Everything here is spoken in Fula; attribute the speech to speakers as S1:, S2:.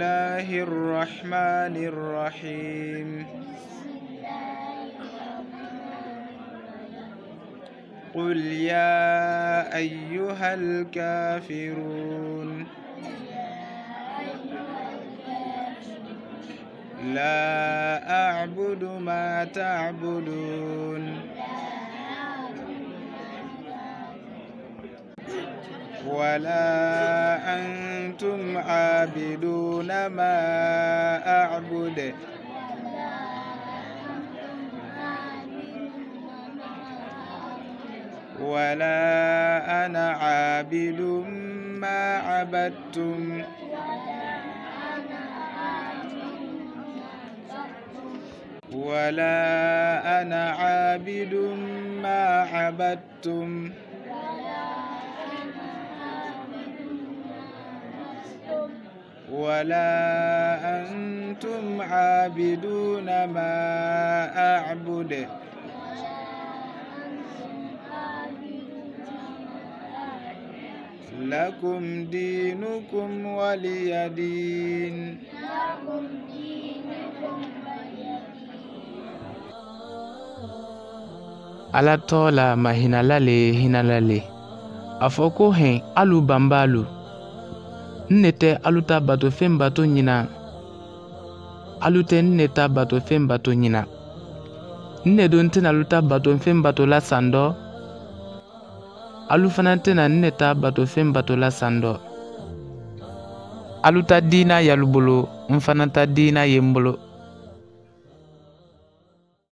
S1: الله الرحمن الرحيم قل يا أيها الكافرون لا أعبد ما تعبدون ولا أنتم عابدون ما أعبد ولا أنا عابد ما عبدتم ولا أنا عابد ما عبدتم ولا أنتم عابدون ما أعبد لكم دينكم ولي دين.
S2: Ala tola mahinalale hinalale afoko hen alu bambalu nnete aluta bato fem bato nyina alute nneta bato fem bato nyina nne don tena aluta bato fem bato la sando alu fana tena nneta bato fem bato la sando aluta dina yalubolo mfanata dina yembolo